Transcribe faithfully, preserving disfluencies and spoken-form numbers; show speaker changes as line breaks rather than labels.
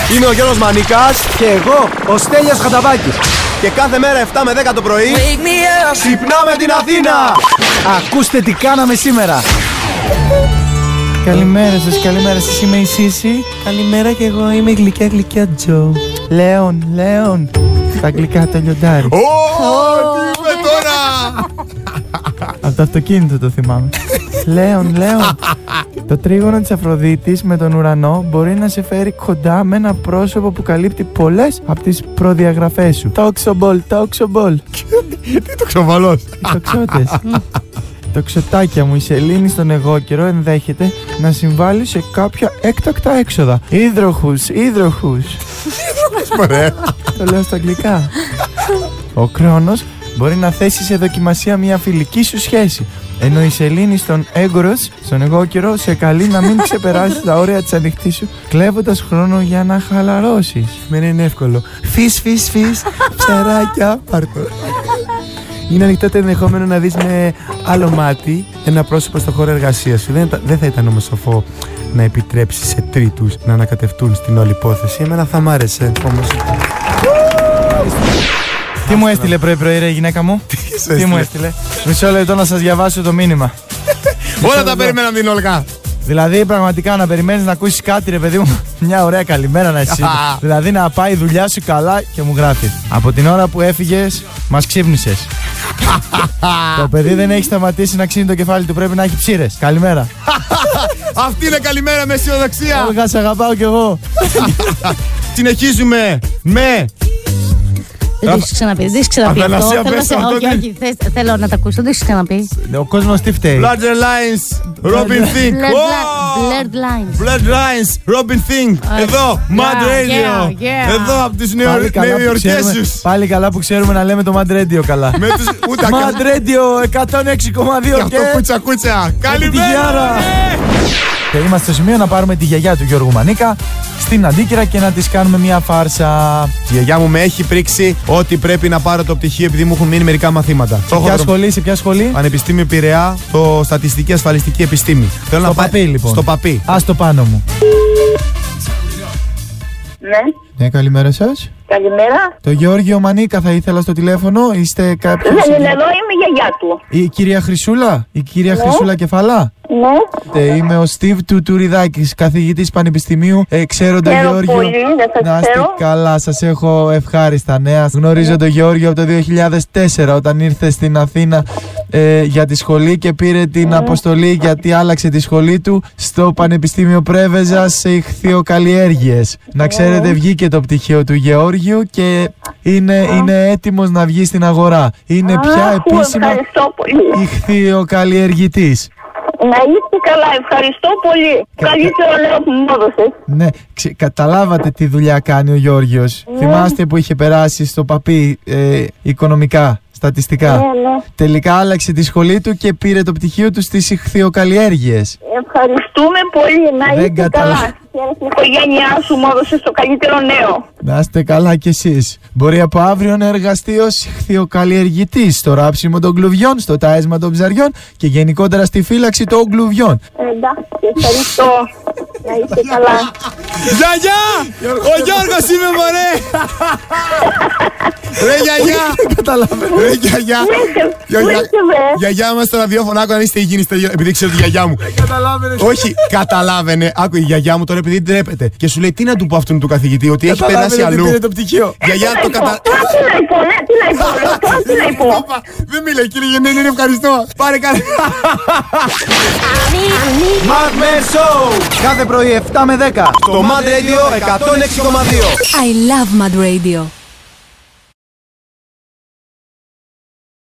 Είμαι ο Γιώργος Μανίκας.
Και εγώ, ο Στέλιος Χαταβάκης.
Και κάθε μέρα επτά με δέκα το πρωί ξυπνάμε την Αθήνα.
Ακούστε τι κάναμε σήμερα.
Καλημέρα σας, καλημέρα σας, είμαι η Σίση. Καλημέρα και εγώ είμαι η γλυκιά γλυκιά Τζο. Λέων, Λέων. Τα γλυκά το λιοντάρι.
Ω, τι είπε τώρα.
Από το αυτοκίνητο το θυμάμαι. Λέων, Λέων. Το τρίγωνο της Αφροδίτης με τον ουρανό μπορεί να σε φέρει κοντά με ένα πρόσωπο που καλύπτει πολλές από τις προδιαγραφές σου. Τόξομπολ, τόξομπολ.
Τι το ξοβαλός.
Οι τοξότες. Το ξωτάκια μου, η σελήνη στον εγώ καιρό ενδέχεται να συμβάλλει σε κάποια έκτακτα έξοδα. Ίδροχους, ίδροχους.
Ωραία.
Το λέω στα αγγλικά. Ο Κρόνος μπορεί να θέσει σε δοκιμασία μια φιλική σου σχέση. Ενώ η σελήνη στον έγκορος, στον εγώ καιρό, σε καλεί να μην ξεπεράσεις τα όρια της ανοιχτής σου, κλέβοντας χρόνο για να χαλαρώσεις. Μεν είναι εύκολο. Φις, φις, φις, ψαράκια, πάρτο. Είναι ανοιχτό το ενδεχόμενο να δεις με άλλο μάτι ένα πρόσωπο στο χώρο εργασίας σου. Δεν, δεν θα ήταν όμως σοφό να επιτρέψεις σε τρίτους να ανακατευτούν στην όλη υπόθεση. Εμένα θα μ' άρεσε όμως. Τι μου έστειλε πρωί-πρωί ρε η γυναίκα μου? Τι μου έστειλε? Μισό λεπτό να σας διαβάσω το μήνυμα.
Όλα τα περιμέναν την Όλγα.
Δηλαδή πραγματικά να περιμένεις να ακούσεις κάτι ρε παιδί μου. Μια ωραία καλημέρα να εσύ. Δηλαδή να πάει η δουλειά σου καλά και μου γράφει. Από την ώρα που έφυγες μας ξύπνησες. Το παιδί δεν έχει σταματήσει να ξύνει το κεφάλι του, πρέπει να έχει ψήρες. Καλημέρα.
Αυτή είναι καλημέρα με αισιοδοξία.
Όλγα, σε αγαπάω κι εγώ.
Συνεχίζουμε με...
Δεν το έχεις ξαναπεί, δεν το έχεις ξαναπεί αυτό.
Αθανασία,
Θέλω,
πες
να...
αυτό,
όχι,
ναι.
όχι, θες, θέλω να τα ακούσω, δεν το έχεις ξαναπεί.
Ο κόσμος τι φταίει?
Blood Lines, Robin Thing.
Blurred lines.
Blood Lines, Robin Thing. Εδώ, Mad Radio.
yeah, yeah.
Εδώ από τις
Πάλι καλά που
Νεοϊορκές
ξέρουμε-
τους.
Πάλι καλά που ξέρουμε να λέμε το Mad Radio καλά.
Με τους ούτε
Mad Radio εκατόν έξι κόμμα δύο
και
και...
αυτό κούτσα κούτσα.
τη
Καλημέρα.
γιάρα. Και είμαστε στο σημείο να πάρουμε τη γιαγιά του Γιώργου Μανίκα στην Αντίκυρα και να της κάνουμε μια φάρσα.
Η γιαγιά μου με έχει πρίξει ότι πρέπει να πάρω το πτυχίο επειδή μου έχουν μείνει μερικά μαθήματα.
Σε
Το
ποια
έχω
σχολή, σε ποια σχολή?
Πανεπιστήμιο Πειραιά, το Στατιστική Ασφαλιστική Επιστήμη. Θέλω
Στο
να πάει-
Παπί λοιπόν.
Στο Παπί.
Ας το πάνω μου.
Ναι,
Ναι, καλημέρα σας.
καλημέρα.
Το Γεώργιο Μανίκα θα ήθελα στο τηλέφωνο. Είστε κάποιος...
Δεν είναι εδώ, είμαι η γιαγιά του.
Η κυρία Χρυσούλα, η κυρία Χρυσούλα Κεφαλά.
Ναι,
Ε, Είμαι ο Στίβ του Τουριδάκης, καθηγητής πανεπιστημίου. Ε, ξέρω τον
Χαίρομαι
Γεώργιο.
πολύ, δεν σας
Να είστε
ξέρω.
καλά, σας έχω ευχάριστα νέα. Γνωρίζω τον Γεώργιο από το δύο χιλιάδες τέσσερα όταν ήρθε στην Αθήνα ε, για τη σχολή και πήρε την αποστολή γιατί άλλαξε τη σχολή του στο Πανεπιστήμιο Πρέβεζας σε ηχθειοκαλλιέργειες. Να ξέρετε, βγήκε το πτυχίο του Γεώργιου και είναι, είναι έτοιμος να βγει στην αγορά. Είναι
Α,
πια επίσημα
ευχαριστώ πολύ.
ηχθειοκαλλιεργητής.
Να είστε καλά, ευχαριστώ πολύ. Καλύτερο λέω που μου έδωσες.
Ναι, ξε, καταλάβατε τι δουλειά κάνει ο Γιώργιος. Θυμάστε που είχε περάσει στο Παπί ε, οικονομικά, στατιστικά.
Ναι, ναι.
Τελικά άλλαξε τη σχολή του και πήρε το πτυχίο του στις ηχθειοκαλλιέργειες.
Ευχαριστούμε πολύ, να
Δεν
είστε
κατάλαβα.
καλά. Και στην οικογένειά σου μου έδωσες το καλύτερο νέο.
Να είστε καλά κι εσείς. Μπορεί από αύριο να εργαστεί ως ηχθειοκαλλιεργητής στο ράψιμο των κλουβιών, στο τάισμα των ψαριών και γενικότερα στη φύλαξη των κλουβιών.
Εντάξει, ευχαριστώ. Να είστε καλά.
Γιαγιά! Ο Γιώργος είμαι μωρέ! Ρε γιαγιά!
Καταλαβαίνω.
Ρε γιαγιά!
Πού είσαι, πού
Γιαγιά-
είσαι βρε.
Γιαγιά μας στο ραδιόφωνο, άκου να είστε υγιεινείς, επειδή ξέρω τη γιαγιά μου.
Καταλάβαινε.
Όχι, καταλάβαινε. Άκου η γιαγιά μου τώρα επειδή ντρέπεται. Και σου λέει τι να του πω αυτόν του καθηγητή, ότι έχει περάσει αλλού.
Πήρε το πτυχίο.
Γιαγιά το κατα...
Τώρα τι να πω, ναι, τι να πω, ρε, τώρα τι να πω.
Παπα, δεν μιλάει κύριε Γεννέλη, είναι ευχαριστώ. Πάρε καλά.
Mad Men Show. Κάθε πρωί επτά με δέκα.
Το Mad Radio εκατόν έξι κόμμα δύο.
I love Mad Radio.